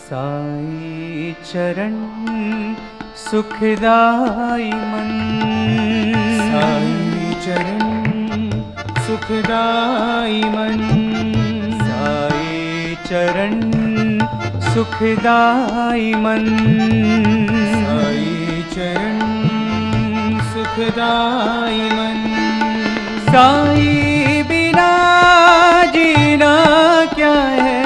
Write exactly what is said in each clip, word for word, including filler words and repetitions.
साई चरण सुखदाई मन, साई चरण सुखदाई मन, साई चरण सुखदाई मन, साई चरण सुखदाई मन। साई बिना जीना क्या है,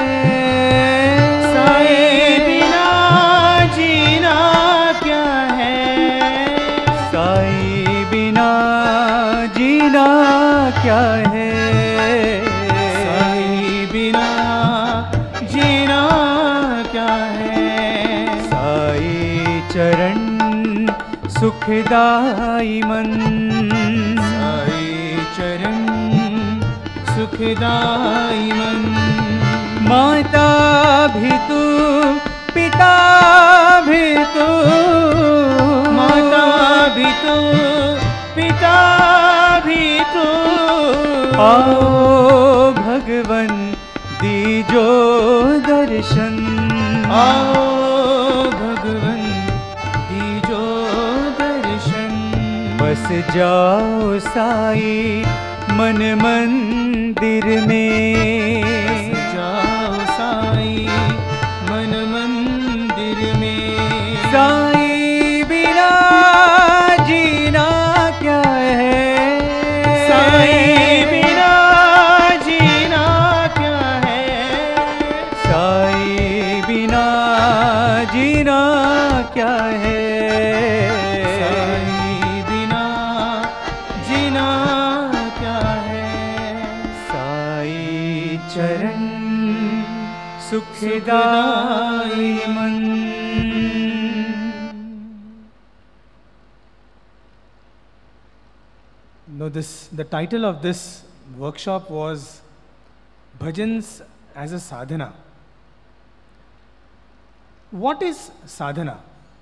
साई बिना जीना क्या है, साई बिना जीना क्या है, साई बिना जीना क्या है। साई चरण सुखदाई मन, साई चरण सुखदाई मन। माता भी तू पिता भी तू, माता भी तू पिता भी तू, आओ भगवन दीजो दर्शन, आओ भगवन दीजो दर्शन। बस जाओ साई मन मंदिर में, जाओ साई मन मंदिर में। साई बिना जीना क्या है, साई बिना जीना क्या है, साई बिना जीना क्या है, साई बिना जीना क्या है। साई चरण सुखदाई मन। No, this the title of this workshop was Bhajans as a Sadhana. What is sadhana?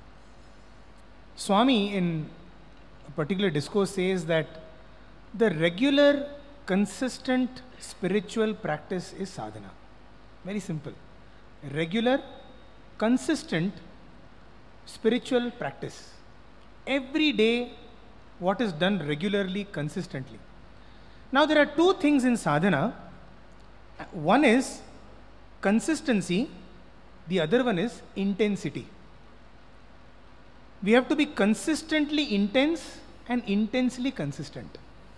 Swami in a particular discourse says that the regular, consistent spiritual practice is sadhana. Very simple. Regular, consistent spiritual practice. Every day, what is done regularly, consistently. Now, there are two things in sadhana. One is consistency, the other one is intensity. We have to be consistently intense and intensely consistent.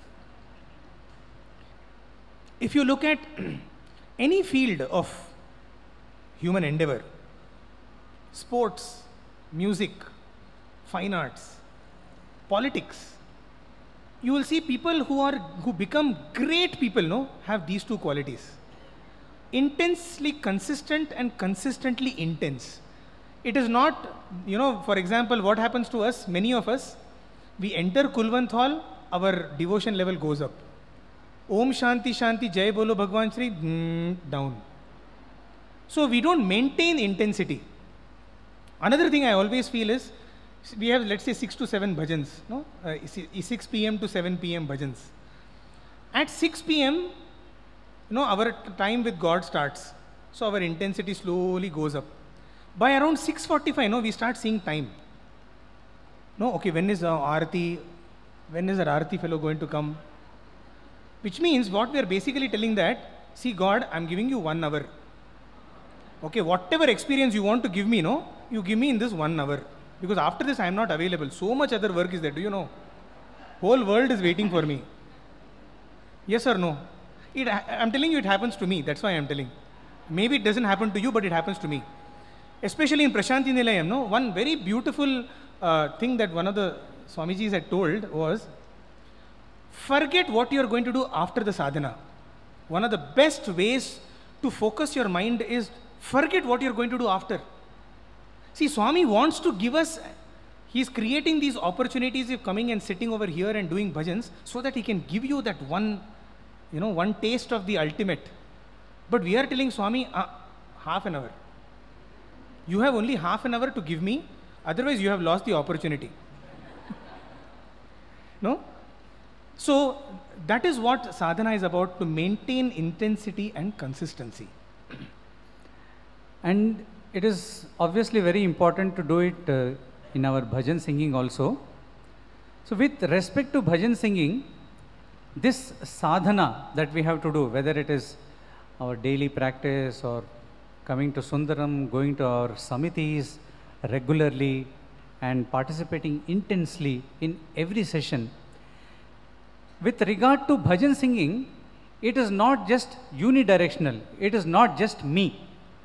If you look at any field of human endeavor, sports, music, fine arts, politics, you will see people who are who become great people, no, have these two qualities: intensely consistent and consistently intense. It is not, you know, for example, what happens to us, many of us, we enter Kulwant Hall, our devotion level goes up. Om Shanti Shanti Jai Bolo Bhagwan Shri, mm, down. So we don't maintain intensity. Another thing I always feel is, we have, let's say, six to seven bhajans, no? Uh, six p m to seven p m bhajans. At six p m, you know, our time with God starts. So our intensity slowly goes up. By around six forty-five, no, we start seeing time. No, okay, when is uh, Aarti? When is our Aarti fellow going to come? Which means what we are basically telling that, see God, I'm giving you one hour. Okay, whatever experience you want to give me, no, you give me in this one hour. Because after this I am not available. So much other work is there, do you know? Whole world is waiting for me. Yes or no? It, I'm telling you, it happens to me. That's why I'm telling. Maybe it doesn't happen to you, but it happens to me. Especially in Prashanti Nilayam, no? One very beautiful uh, thing that one of the Swamijis had told was, forget what you are going to do after the sadhana. One of the best ways to focus your mind is forget what you are going to do after. See, Swami wants to give us, he is creating these opportunities of coming and sitting over here and doing bhajans so that he can give you that one, you know, one taste of the ultimate. But we are telling Swami, uh, half an hour. You have only half an hour to give me, otherwise you have lost the opportunity. No? So, that is what sadhana is about, to maintain intensity and consistency. And it is obviously very important to do it uh, in our bhajan singing also. So with respect to bhajan singing, this sadhana that we have to do, whether it is our daily practice or coming to Sundaram, going to our samitis regularly and participating intensely in every session. With regard to bhajan singing, it is not just unidirectional, it is not just me.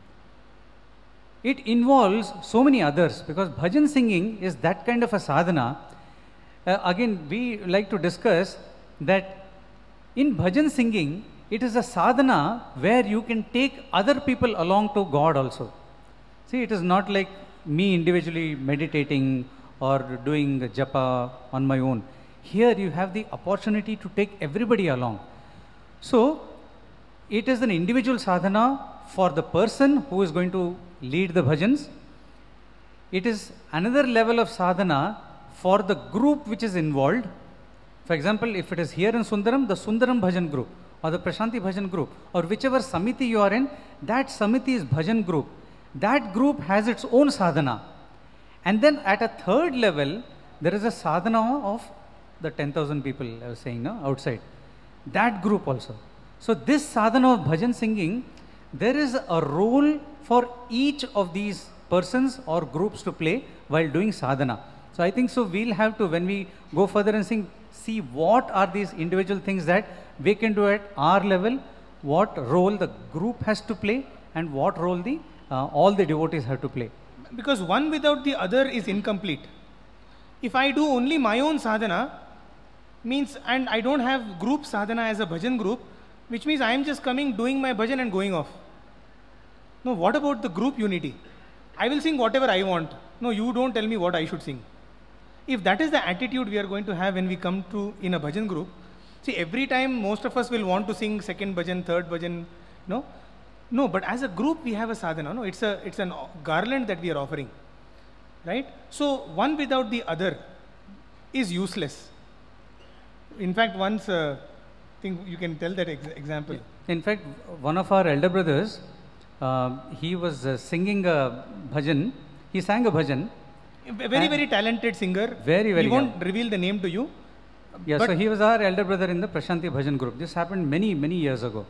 It involves so many others, because bhajan singing is that kind of a sadhana. Uh, again, we like to discuss that in bhajan singing, it is a sadhana where you can take other people along to God also. See, it is not like me individually meditating or doing japa on my own. Here you have the opportunity to take everybody along. So, it is an individual sadhana for the person who is going to lead the bhajans. It is another level of sadhana for the group which is involved. For example, if it is here in Sundaram, the Sundaram bhajan group or the Prashanti bhajan group or whichever samiti you are in, that samiti is bhajan group. That group has its own sadhana. And then at a third level, there is a sadhana of the ten thousand people I was saying no, outside. That group also. So this sadhana of bhajan singing, there is a role for each of these persons or groups to play while doing sadhana. So I think so we'll have to, when we go further and sing, see what are these individual things that we can do at our level, what role the group has to play, and what role the uh, all the devotees have to play. Because one without the other is incomplete. If I do only my own sadhana, means, and I don't have group sadhana as a bhajan group, which means I am just coming, doing my bhajan and going off. No, what about the group unity? I will sing whatever I want. No, you don't tell me what I should sing. If that is the attitude we are going to have when we come to in a bhajan group, see, every time most of us will want to sing second bhajan, third bhajan, no? No, but as a group we have a sadhana, no? It's a, it's an garland that we are offering, right? So, one without the other is useless. In fact, once, uh, I think you can tell that ex example. In fact, one of our elder brothers, uh, he was uh, singing a bhajan, he sang a bhajan. A very, very talented singer. Very, very. He won't yeah. reveal the name to you. Yeah, so he was our elder brother in the Prashanti Bhajan group. This happened many, many years ago.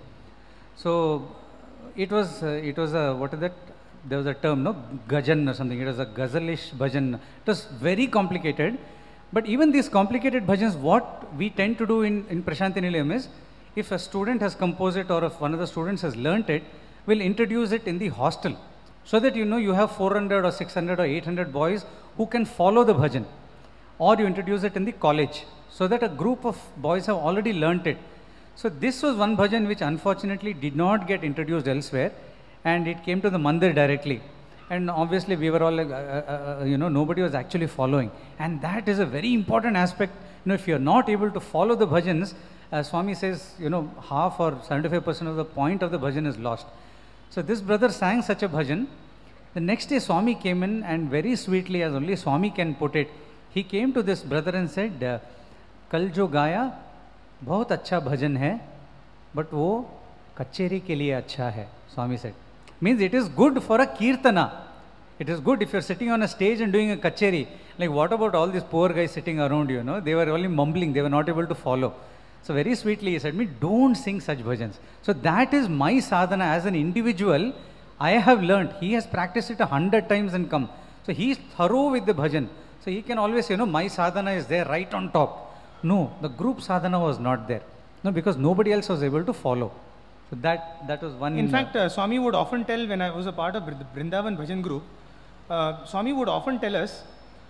So it was, uh, it was a, what is that? There was a term, no? Gajan or something. It was a Ghazalish bhajan. It was very complicated. But even these complicated bhajans, what we tend to do in, in Prashanti Nilayam is, if a student has composed it or if one of the students has learnt it, we'll introduce it in the hostel. So that you know you have four hundred or six hundred or eight hundred boys who can follow the bhajan. Or you introduce it in the college, so that a group of boys have already learnt it. So this was one bhajan which unfortunately did not get introduced elsewhere, and it came to the mandir directly. And obviously we were all like, uh, uh, uh, you know, nobody was actually following. And that is a very important aspect. You know, if you're not able to follow the bhajans, as Swami says, you know, half or seventy-five percent of the point of the bhajan is lost. So this brother sang such a bhajan. The next day Swami came in and very sweetly, as only Swami can put it, he came to this brother and said, uh, Kal jo gaya, bahut acha bhajan hai, but wo kacheri ke liye acha hai, Swami said. Means it is good for a kirtana. It is good if you're sitting on a stage and doing a kacheri. Like what about all these poor guys sitting around you, know? They were only mumbling, they were not able to follow. So very sweetly he said, me don't sing such bhajans. So that is my sadhana as an individual. I have learnt. He has practiced it a hundred times and come. So he is thorough with the bhajan. So he can always say, you know, my sadhana is there right on top. No, the group sadhana was not there. No, because nobody else was able to follow. So that, that was one. In fact, uh, Swami would often tell, when I was a part of the Vrindavan Bhajan group, uh, Swami would often tell us,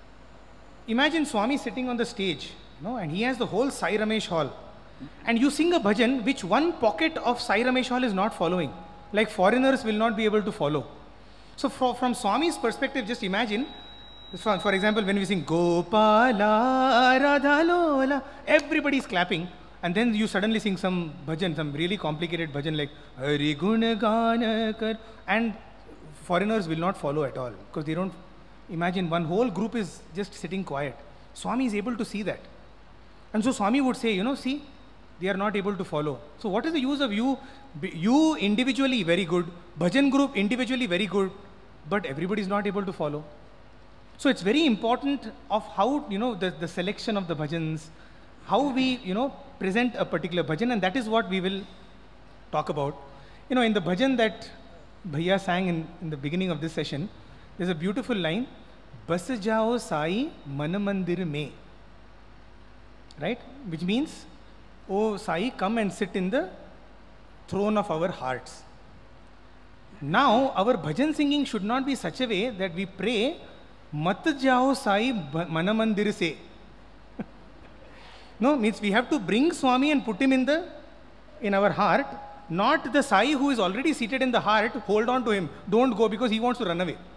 imagine Swami sitting on the stage, no, and he has the whole Sai Ramesh hall. And you sing a bhajan which one pocket of Sai Ramesh hall is not following. Like foreigners will not be able to follow. So for, from Swami's perspective, just imagine, for, for example, when we sing Gopala Radha Lola, everybody is clapping. And then you suddenly sing some bhajan, some really complicated bhajan like Hari Guna Gana Kar, and foreigners will not follow at all, because they don't imagine one whole group is just sitting quiet. Swami is able to see that. And so Swami would say, you know, see, they are not able to follow. So what is the use of you, you individually very good, bhajan group individually very good, but everybody is not able to follow. So it's very important of how, you know, the, the selection of the bhajans, how we, you know, present a particular bhajan, and that is what we will talk about. You know, in the bhajan that Bhaiya sang in, in the beginning of this session, there's a beautiful line, Bas jao sai man mandir mein, right? Which means, oh Sai, come and sit in the throne of our hearts. Now, our bhajan singing should not be such a way that we pray, Mat jao Sai mana mandir se. No, means we have to bring Swami and put him in the in our heart, not the Sai who is already seated in the heart, hold on to him, don't go because he wants to run away.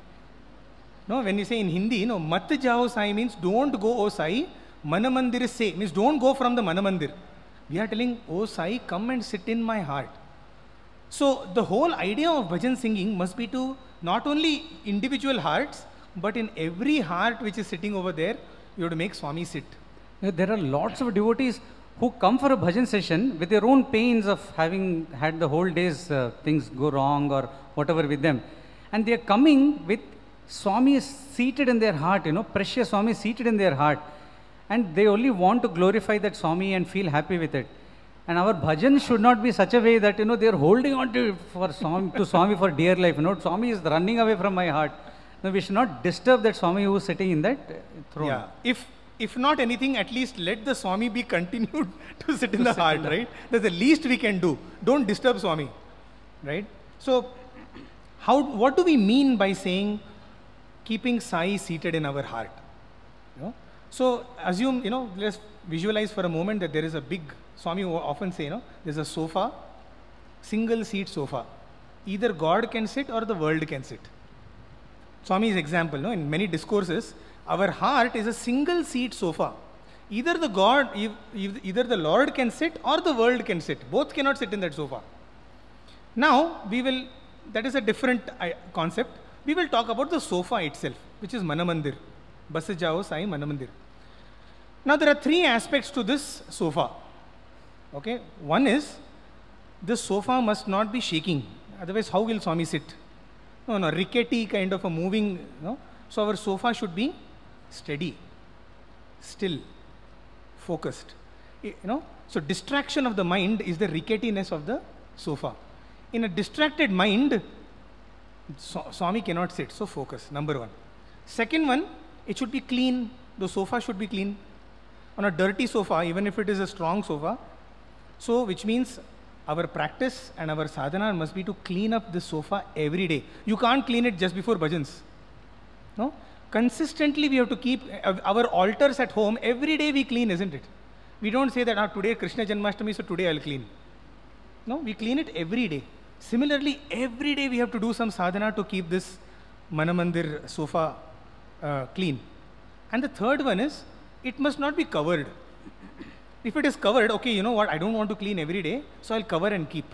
No, when you say in Hindi, no, Mat jao Sai means don't go, O Sai, mana mandir se, means don't go from the mana mandir. We are telling, O Sai, come and sit in my heart. So the whole idea of bhajan singing must be to not only individual hearts, but in every heart which is sitting over there, you have to make Swami sit. There are lots of devotees who come for a bhajan session with their own pains of having had the whole day's uh, things go wrong or whatever with them. And they are coming with Swami seated in their heart, you know, precious Swami seated in their heart. And they only want to glorify that Swami and feel happy with it. And our bhajan should not be such a way that, you know, they are holding on to, for Swami, to Swami for dear life. You know, Swami is running away from my heart. No, we should not disturb that Swami who is sitting in that throne. Yeah. If, if not anything, at least let the Swami be continued to sit in the heart, in the right? That's the least we can do. Don't disturb Swami, right? So, how, what do we mean by saying keeping Sai seated in our heart? You know? So, assume, you know, let's visualize for a moment that there is a big, Swami often say, you know, there's a sofa, single seat sofa. Either God can sit or the world can sit. Swami's example, no, in many discourses, our heart is a single seat sofa. Either the God, either the Lord can sit or the world can sit. Both cannot sit in that sofa. Now, we will, that is a different concept. We will talk about the sofa itself, which is Manamandir. Bas jao Sai Manamandir. Now, there are three aspects to this sofa. Okay, one is, the sofa must not be shaking. Otherwise, how will Swami sit? No, no, rickety kind of a moving, no. So our sofa should be steady, still, focused. You know, so distraction of the mind is the ricketiness of the sofa. In a distracted mind, Swami cannot sit, so focus, number one. Second one, it should be clean. The sofa should be clean. On a dirty sofa, even if it is a strong sofa, so which means our practice and our sadhana must be to clean up the sofa every day. You can't clean it just before bhajans. No? Consistently we have to keep our altars at home, every day we clean, isn't it? We don't say that ah, today Krishna Janmashtami, so today I'll clean. No, we clean it every day. Similarly, every day we have to do some sadhana to keep this Manamandir sofa uh, clean. And the third one is, it must not be covered. If it is covered, okay, you know what, I don't want to clean every day, so I'll cover and keep.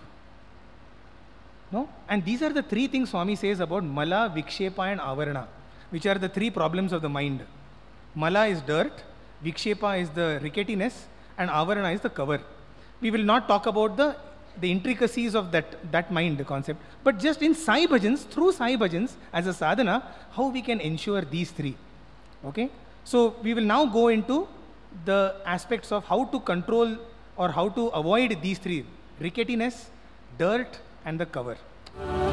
No? And these are the three things Swami says about Mala, Vikshepa and Avarana, which are the three problems of the mind. Mala is dirt, Vikshepa is the ricketiness, and Avarana is the cover. We will not talk about the, the intricacies of that, that mind concept, but just in Sai Bhajans, through Sai Bhajans, as a sadhana, how we can ensure these three. Okay? So we will now go into the aspects of how to control or how to avoid these three, ricketiness, dirt and the cover.